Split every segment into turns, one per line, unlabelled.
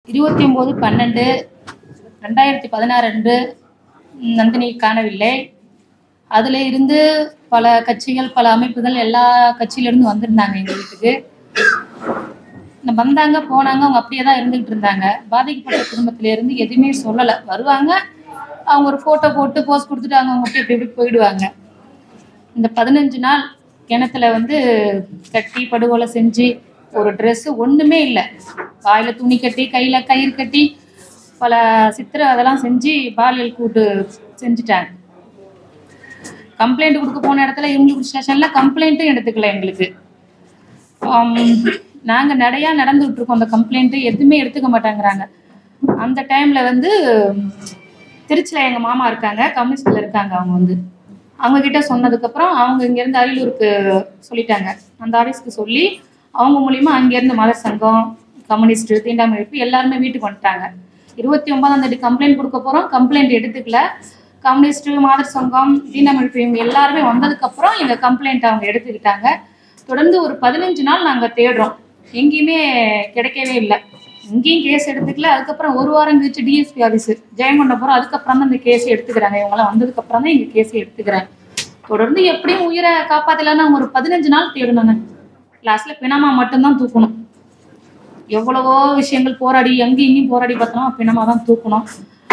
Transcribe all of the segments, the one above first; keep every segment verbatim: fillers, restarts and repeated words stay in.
இருபத்தி ஒம்பது பன்னெண்டு ரெண்டாயிரத்தி பதினாறு அன்று நந்தினி காணவில்லை. அதில் இருந்து பல கட்சிகள் பல அமைப்புகள் எல்லா கட்சியிலேருந்து வந்திருந்தாங்க எங்கள் வீட்டுக்கு. வந்தாங்க போனாங்க, அவங்க அப்படியே தான் இருந்துகிட்டு இருந்தாங்க. பாதிக்கப்பட்ட குடும்பத்திலேருந்து எதுவுமே சொல்லலை. வருவாங்க, அவங்க ஒரு ஃபோட்டோ போட்டு போஸ்ட் கொடுத்துட்டு அவங்க அவங்க எப்படி எப்படி போயிடுவாங்க. இந்த பதினஞ்சு நாள் கிணத்துல வந்து கட்டி படுகொலை செஞ்சு ஒரு ட்ரெஸ்ஸு ஒன்றுமே இல்லை, வாயில் துணி கட்டி கையில் கயிறு கட்டி பல சித்திரை அதெல்லாம் செஞ்சு பாலியல் கூட்டு செஞ்சுட்டாங்க. கம்ப்ளைண்ட் கொடுக்க போன இடத்துல இவங்களுக்கு ஸ்டேஷனில் கம்ப்ளைண்ட்டும் எடுத்துக்கல. எங்களுக்கு நாங்கள் நிறையா நடந்துகிட்ருக்கோம். அந்த கம்ப்ளைண்ட்டு எதுவுமே எடுத்துக்க மாட்டேங்கிறாங்க. அந்த டைமில் வந்து திருச்சியில் எங்கள் மாமா இருக்காங்க, கம்யூனிஸ்டில் இருக்காங்க. அவங்க வந்து அவங்கக்கிட்ட சொன்னதுக்கப்புறம் அவங்க இங்கேருந்து அரியலூருக்கு சொல்லிட்டாங்க. அந்த ஆஃபீஸ்க்கு சொல்லி அவங்க மூலிமா அங்கேருந்து மதர் சங்கம், கம்யூனிஸ்ட்டு, தீண்டாமைப்பு எல்லாருமே வீட்டுக்கு வந்துட்டாங்க. இருபத்தி ஒன்பதாம் தேதி கம்ப்ளைண்ட் கொடுக்க போகிறோம், கம்ப்ளைண்ட் எடுத்துக்கல. கம்யூனிஸ்ட்டு, மாதர் சங்கம், தீண்டாமைப்பு இவங்க எல்லாருமே வந்ததுக்கப்புறம் எங்கள் கம்ப்ளைண்ட் அவங்க எடுத்துக்கிட்டாங்க. தொடர்ந்து ஒரு பதினஞ்சு நாள் நாங்கள் தேடுறோம், எங்கேயுமே கிடைக்கவே இல்லை. இங்கேயும் கேஸ் எடுத்துக்கல. அதுக்கப்புறம் ஒரு வாரம் கழிச்சு டிஎஸ்பி ஆஃபீஸு ஜெயங்கொண்ட போகிறோம். அதுக்கப்புறம் தான் இந்த கேஸை எடுத்துக்கிறாங்க. இவங்கெல்லாம் வந்ததுக்கப்புறம் தான் எங்கள் கேஸை எடுத்துக்கிறாங்க. தொடர்ந்து எப்படியும் உயிரை காப்பாற்றலான்னு அவங்க ஒரு பதினஞ்சு நாள் தேடணுங்க. லாஸ்ட்டில் பிணமாக மட்டும்தான் தூக்கணும். எவ்வளவோ விஷயங்கள் போராடி எங்கேயும் இங்கேயும் போராடி பார்த்தோம், பிணமாக தான் தூக்கணும்.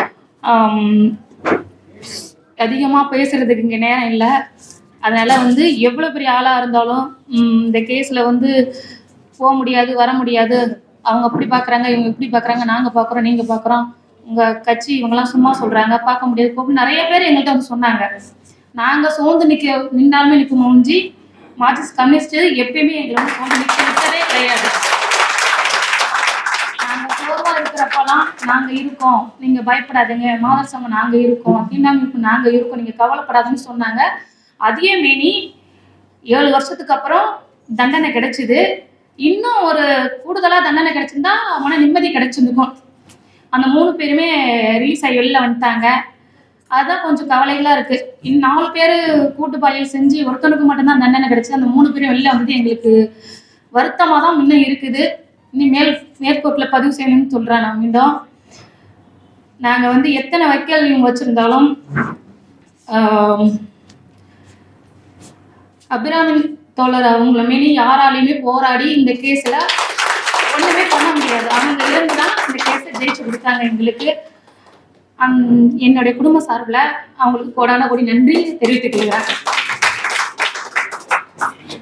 அதிகமாக பேசுகிறதுக்கு இங்கே நேரம் இல்லை. அதனால் வந்து எவ்வளோ பெரிய ஆளாக இருந்தாலும் இந்த கேஸில் வந்து போக முடியாது, வர முடியாது. அவங்க அப்படி பார்க்குறாங்க, இவங்க இப்படி பார்க்குறாங்க, நாங்கள் பார்க்குறோம், நீங்கள் பார்க்குறோம், உங்கள் கட்சி இவங்கெல்லாம் சும்மா சொல்கிறாங்க, பார்க்க முடியாது போக நிறைய பேர் எங்கள்கிட்ட வந்து சொன்னாங்க. நாங்கள் சோர்ந்து நிற்க நின்றாலுமே நிற்க முடிஞ்சு மார்க்சிஸ்ட் கம்யூனிஸ்ட்டு எப்பயுமே எங்களை வந்து சோர்ந்து நிற்க விட்டதே கிடையாது. நாங்கள் சோர்வாக இருக்கிறப்பெல்லாம் நாங்கள் இருக்கோம், நீங்கள் பயப்படாதீங்க, மாதர் சங்கம் நாங்கள் இருக்கோம், தீண்டாமைப்பு நாங்கள் இருக்கோம், நீங்கள் கவலைப்படாதுன்னு சொன்னாங்க. அதே மீறி ஏழு வருஷத்துக்கு அப்புறம் தண்டனை கிடைச்சிது. இன்னும் ஒரு கூடுதலாக தண்டனை கிடைச்சிருந்தா மன நிம்மதி கிடைச்சிருந்துக்கும். அந்த மூணு பேருமே ரிலீஸ் ஆகி வெளில வந்துட்டாங்க. அதுதான் கொஞ்சம் கவலைகளாக இருக்குது. இன்னும் நாலு பேர் கூட்டு பாலியல் செஞ்சு ஒருத்தனுக்கு மட்டும்தான் தண்டனை கிடைச்சி அந்த மூணு பேரும் வெளில வந்து எங்களுக்கு வருத்தமாக தான் இன்னும் இருக்குது. இன்னும் மேல் மேற்கோட்டில் பதிவு செய்யணும்னு சொல்கிறேன். நான் மீண்டும் நாங்கள் வந்து எத்தனை வக்கீல் இவங்க வச்சுருந்தாலும் அபிராமி தோழர் அவங்கள மீறி யாராலையுமே போராடி இந்த கேஸில் ஒன்றுமே பண்ண முடியாது. அவங்க இருந்து தான் இந்த கேஸை ஜெயிச்சு கொடுத்தாங்க எங்களுக்கு. என்னுடைய குடும்ப சார்பில் அவங்களுக்கு கோடான கோடி நன்றி தெரிவித்துக் கொள்கிறேன்.